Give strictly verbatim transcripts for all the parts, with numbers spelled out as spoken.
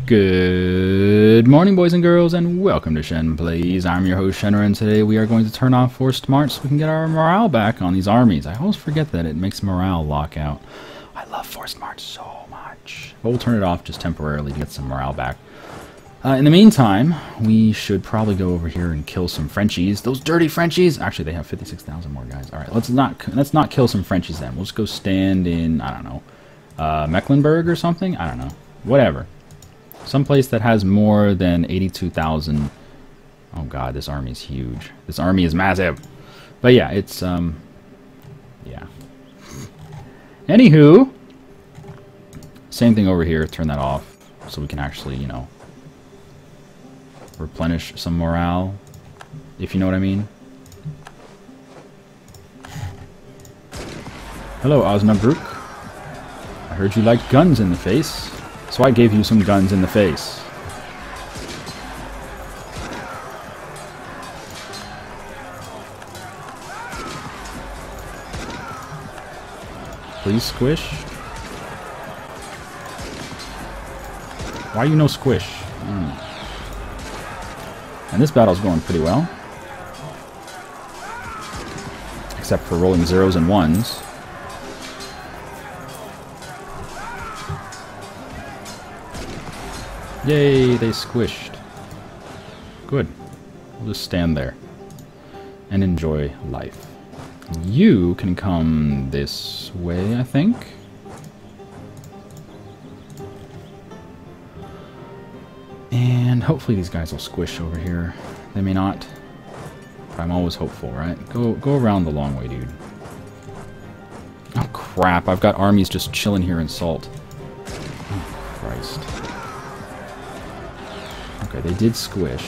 Good morning, boys and girls, and welcome to Shen Plays. I'm your host, Shenner, and today we are going to turn off Forced March so we can get our morale back on these armies. I always forget that it makes morale lock out. I love Forced March so much. But we'll turn it off just temporarily to get some morale back. Uh, in the meantime, we should probably go over here and kill some Frenchies. Those dirty Frenchies! Actually, they have fifty-six thousand more guys. Alright, let's not let's not kill some Frenchies then. We'll just go stand in, I don't know, uh, Mecklenburg or something? I don't know. Whatever. Someplace that has more than eighty-two thousand. Oh god, this army is huge. This army is massive. But yeah, it's, um, yeah. Anywho, same thing over here. Turn that off so we can actually, you know, replenish some morale, if you know what I mean. Hello, Osnabrück. I heard you liked guns in the face. So I gave you some guns in the face. Please squish. Why you no squish? Mm. And this battle's going pretty well. Except for rolling zeros and ones. Yay, they squished. Good. We'll just stand there and enjoy life. You can come this way, I think. And hopefully these guys will squish over here. They may not, but I'm always hopeful, right? Go, go around the long way, dude. Oh crap, I've got armies just chilling here in Salt. Oh Christ. Okay, they did squish.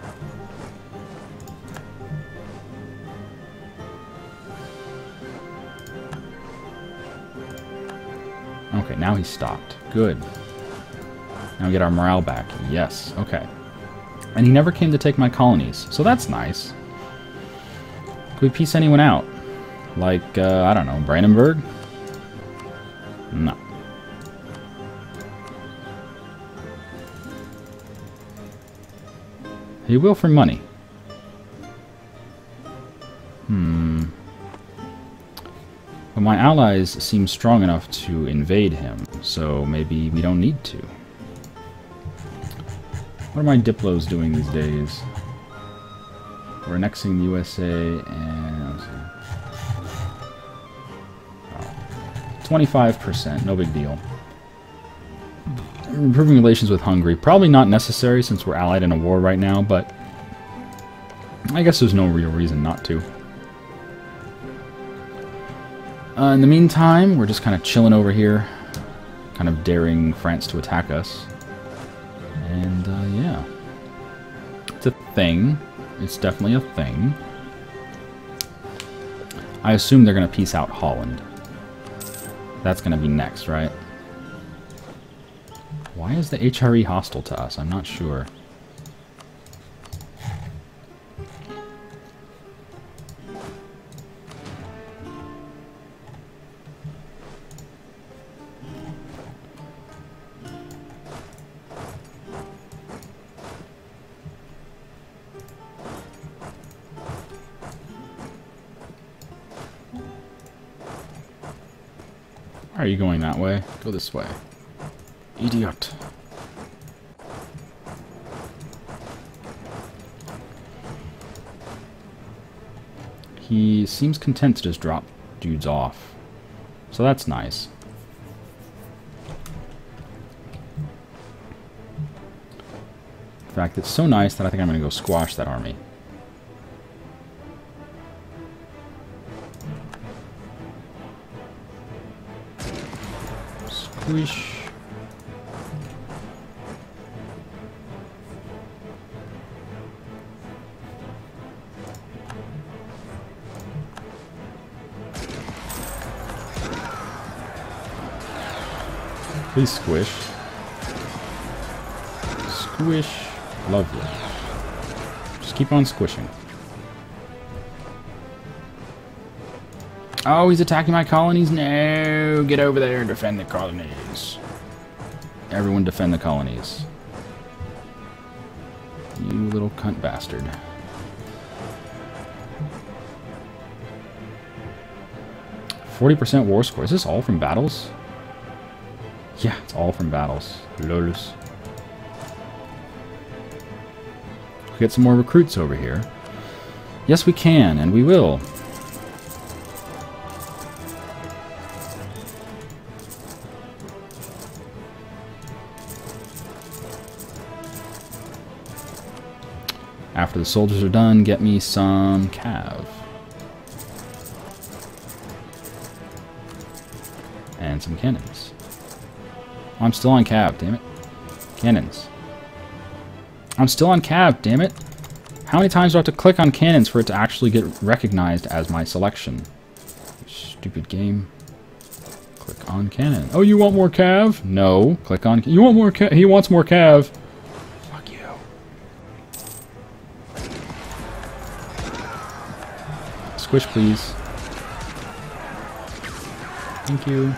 Okay, now he stopped. Good. Now we get our morale back. Yes, okay. And he never came to take my colonies, so that's nice. Can we piece anyone out? Like, uh, I don't know, Brandenburg? No. He will for money. Hmm. But my allies seem strong enough to invade him, so maybe we don't need to. What are my Diplos doing these days? We're annexing the U S A and... let's see. Oh. twenty-five percent, no big deal. Improving relations with Hungary. Probably not necessary since we're allied in a war right now, but I guess there's no real reason not to. Uh, in the meantime, we're just kind of chilling over here, kind of daring France to attack us. And, uh, yeah. It's a thing. It's definitely a thing. I assume they're going to peace out Holland. That's going to be next, right? Why is the H R E hostile to us? I'm not sure. Why are you going that way? Go this way. Idiot. He seems content to just drop dudes off. So that's nice. In fact, it's so nice that I think I'm going to go squash that army. Squish. Please squish. Squish. Lovely. Just keep on squishing. Oh, he's attacking my colonies? No! Get over there and defend the colonies. Everyone defend the colonies. You little cunt bastard. forty percent war score. Is this all from battles? Yeah, it's all from battles. Lols. Get some more recruits over here. Yes, we can, and we will. After the soldiers are done, get me some cav. And some cannons. Oh, I'm still on cav, damn it. Cannons. I'm still on cav, damn it. How many times do I have to click on cannons for it to actually get recognized as my selection? Stupid game. Click on cannon. Oh, you want more cav? No. Click on... You want more cav? He wants more cav. Fuck you. Squish, please. Thank you.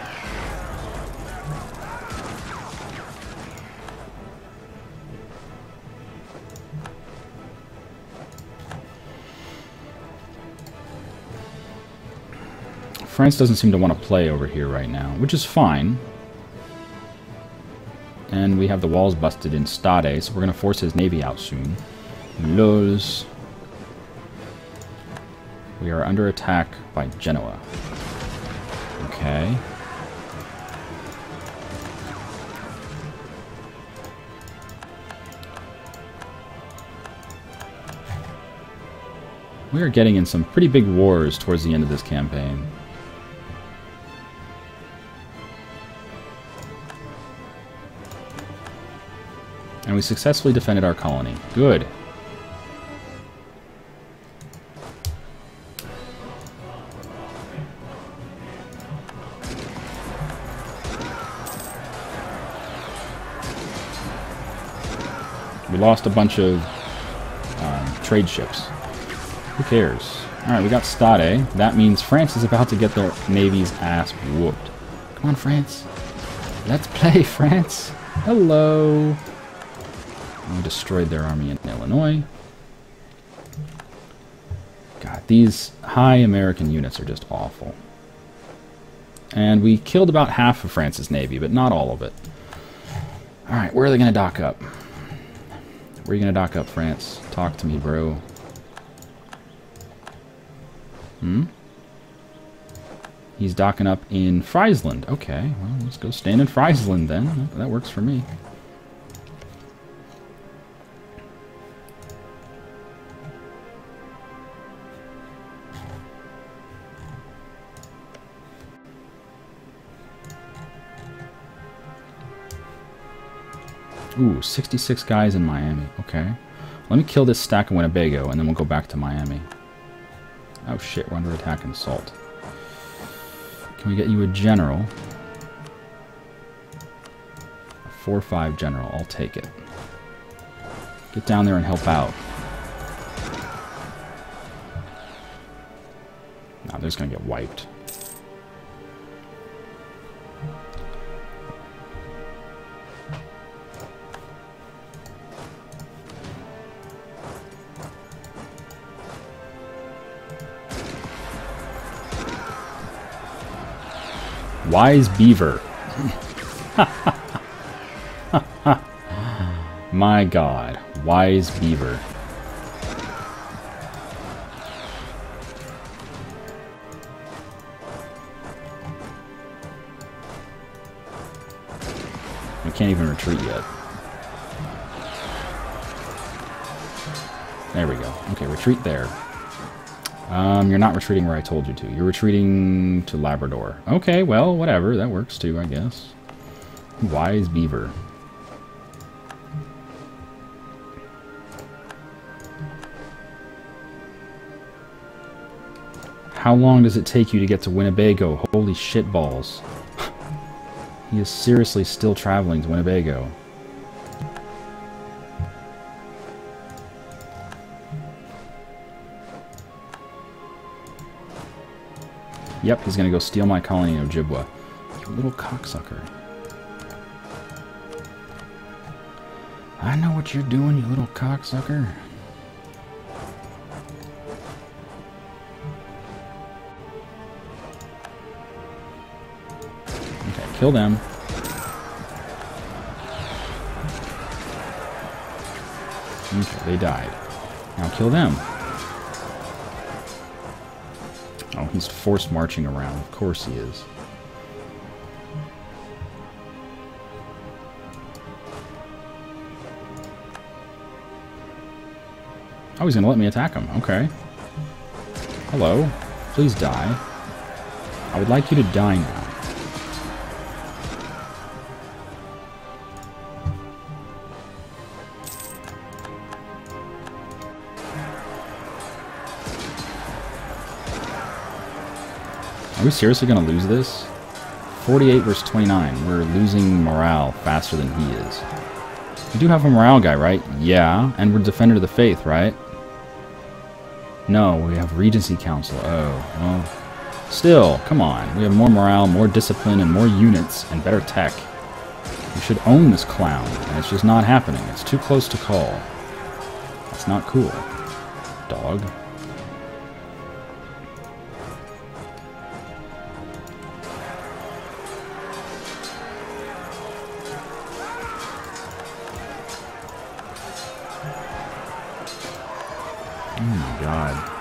France doesn't seem to want to play over here right now, which is fine. And we have the walls busted in Stade, so we're going to force his navy out soon. Lols. We are under attack by Genoa. Okay. We are getting in some pretty big wars towards the end of this campaign. And we successfully defended our colony. Good. We lost a bunch of um, trade ships. Who cares? Alright, we got Stade. That means France is about to get their navy's ass whooped. Come on, France. Let's play, France. Hello. We destroyed their army in Illinois. God, these high American units are just awful. And we killed about half of France's navy, but not all of it. Alright, where are they going to dock up? Where are you going to dock up, France? Talk to me, bro. Hmm? He's docking up in Friesland. Okay, well, let's go stand in Friesland then. That works for me. Ooh, sixty-six guys in Miami. Okay. Let me kill this stack of Winnebago, and then we'll go back to Miami. Oh shit, we're under attack and assault. Can we get you a general? A four five general, I'll take it. Get down there and help out. Nah, they're just gonna get wiped. Wise Beaver. My God. Wise Beaver. We can't even retreat yet. There we go. Okay, retreat there. Um, you're not retreating where I told you to. You're retreating to Labrador. Okay, well, whatever. That works too, I guess. Wise Beaver. How long does it take you to get to Winnebago? Holy shitballs. He is seriously still traveling to Winnebago. Yep, he's gonna go steal my colony in Ojibwa. You little cocksucker. I know what you're doing, you little cocksucker. Okay, kill them. Okay, they died. Now kill them. Oh, he's forced marching around. Of course he is. Oh, he's gonna let me attack him. Okay. Hello. Please die. I would like you to die now. Are we seriously going to lose this? forty-eight versus twenty-nine. We're losing morale faster than he is. We do have a morale guy, right? Yeah. And we're Defender of the Faith, right? No, we have Regency Council. Oh, well. Still, come on. We have more morale, more discipline, and more units, and better tech. We should own this clown, and it's just not happening. It's too close to call. That's not cool. Dog. Oh my god.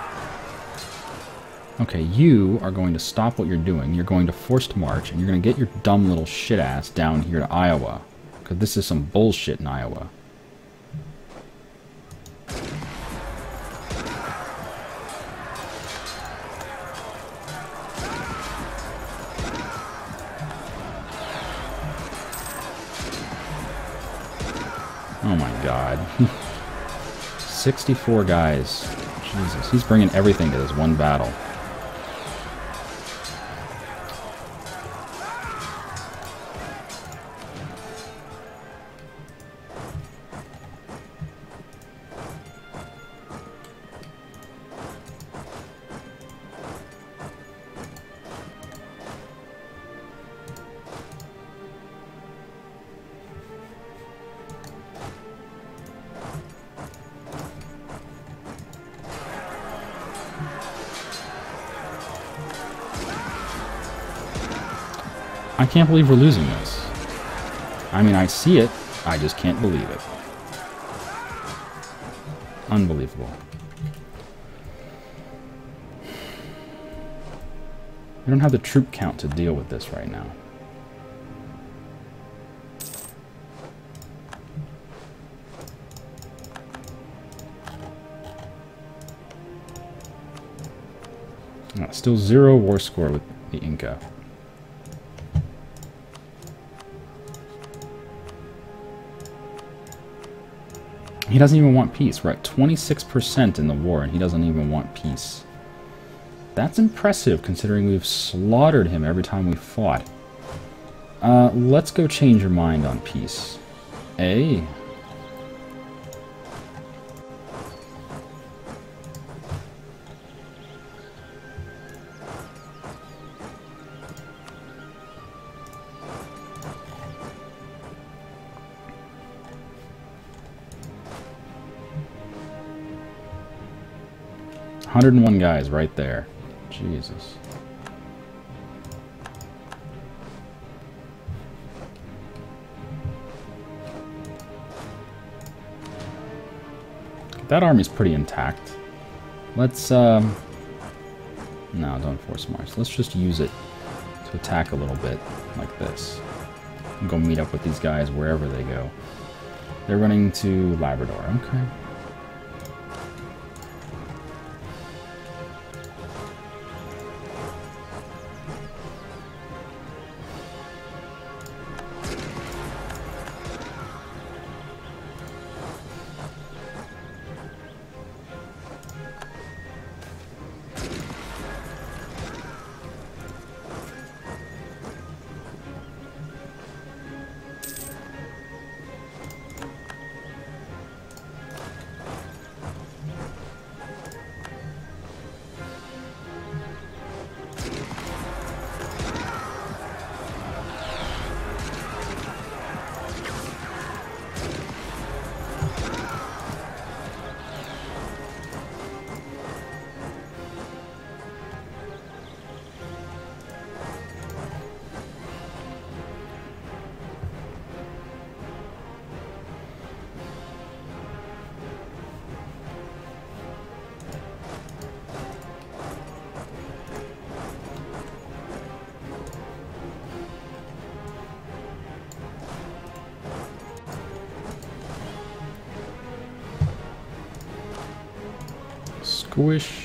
Okay, you are going to stop what you're doing. You're going to forced march, and you're going to get your dumb little shit ass down here to Iowa. Because this is some bullshit in Iowa. Oh my god. sixty-four guys. Jesus, he's bringing everything to this one battle. I can't believe we're losing this. I mean, I see it, I just can't believe it. Unbelievable. We don't have the troop count to deal with this right now. Oh, still zero war score with the Inca. He doesn't even want peace. We're at twenty-six percent in the war, and he doesn't even want peace. That's impressive, considering we've slaughtered him every time we fought. Uh, let's go change your mind on peace. A. one hundred and one guys right there. Jesus. That army's pretty intact. Let's, um... no, don't force march. Let's just use it to attack a little bit, like this. And go meet up with these guys wherever they go. They're running to Labrador. Okay. Squish.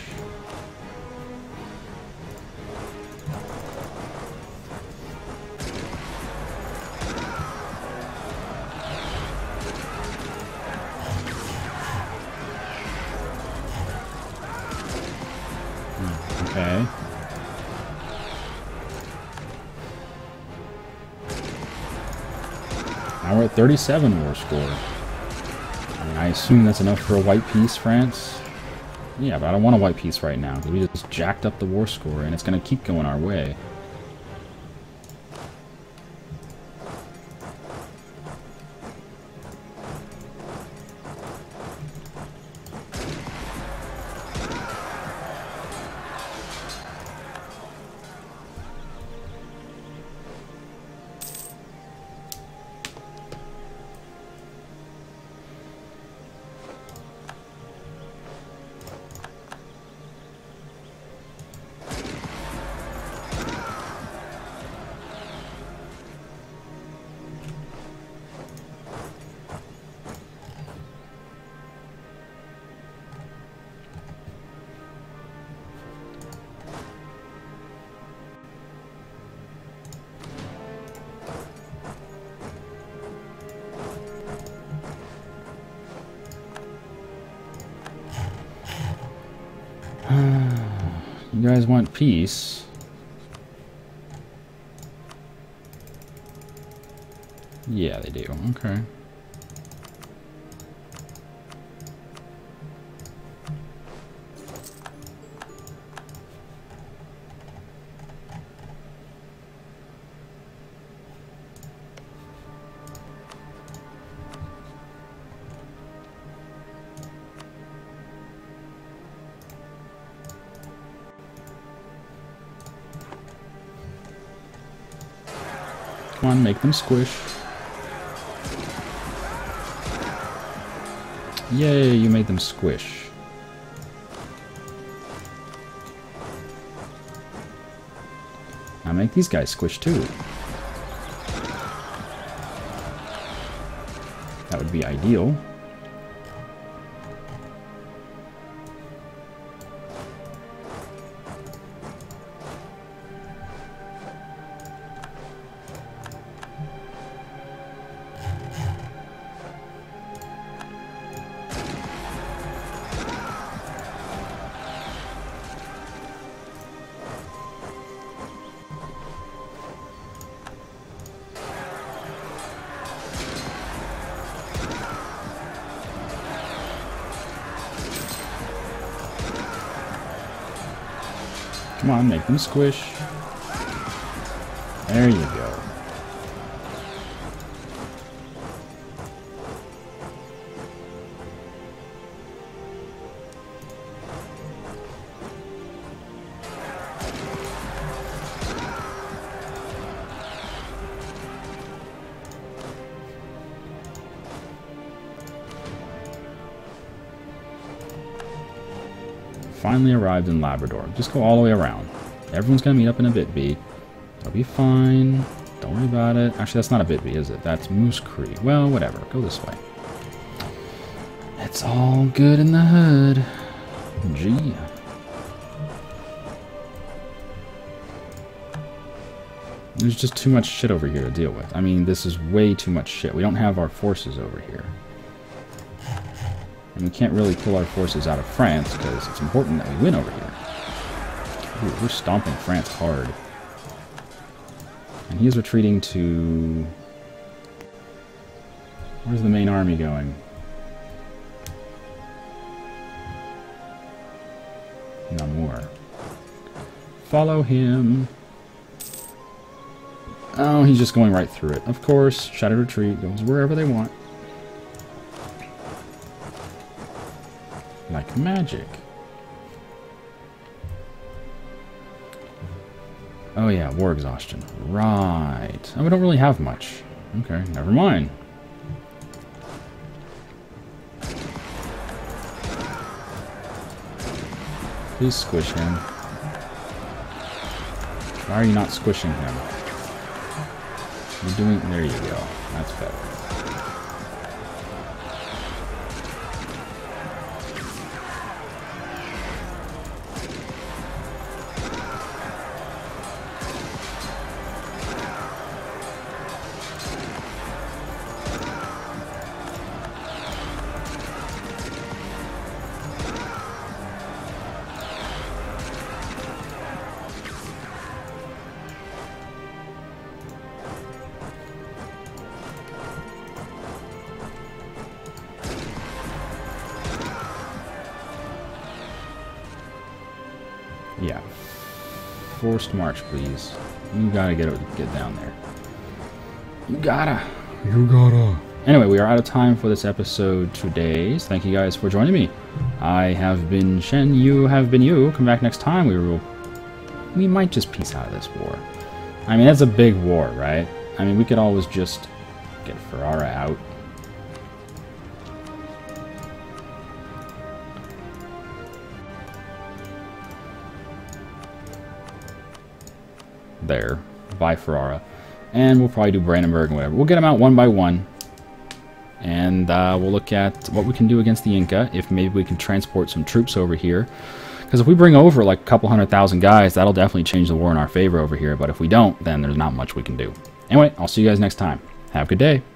Okay. Now we're at thirty-seven war score. I mean, I assume that's enough for a white piece, France. Yeah, but I don't want a white piece right now, because we just jacked up the war score, and it's going to keep going our way. You guys want peace? Yeah, they do. Okay. Come on, make them squish. Yay, you made them squish. Now make these guys squish too. That would be ideal. Come on, make them squish. There you go. Finally arrived in Labrador. Just go all the way around. Everyone's gonna meet up in a bit B. They'll be fine. Don't worry about it. Actually, that's not a bit B, is it? That's Moose Cree. Well, whatever. Go this way. It's all good in the hood. G. There's just too much shit over here to deal with. I mean, this is way too much shit. We don't have our forces over here. And we can't really pull our forces out of France, because it's important that we win over here. Ooh, we're stomping France hard. And he's retreating to... Where's the main army going? Namur. Follow him. Oh, he's just going right through it. Of course, Shattered Retreat goes wherever they want. Like magic. Oh yeah, war exhaustion. Right. Oh, we don't really have much. Okay, never mind. Please squish him. Why are you not squishing him? You're doing... There you go. That's better. Yeah. Forced march, please. You gotta get get down there. You gotta. You gotta. Anyway, we are out of time for this episode today. So thank you guys for joining me. I have been Shen. You have been you. Come back next time. We will. We might just peace out of this war. I mean, that's a big war, right? I mean, we could always just get Ferrara out. There. By Ferrara. And we'll probably do Brandenburg and whatever. We'll get them out one by one. And uh, we'll look at what we can do against the Inca. If maybe we can transport some troops over here. Because if we bring over like a couple hundred thousand guys, that'll definitely change the war in our favor over here. But if we don't, then there's not much we can do. Anyway, I'll see you guys next time. Have a good day.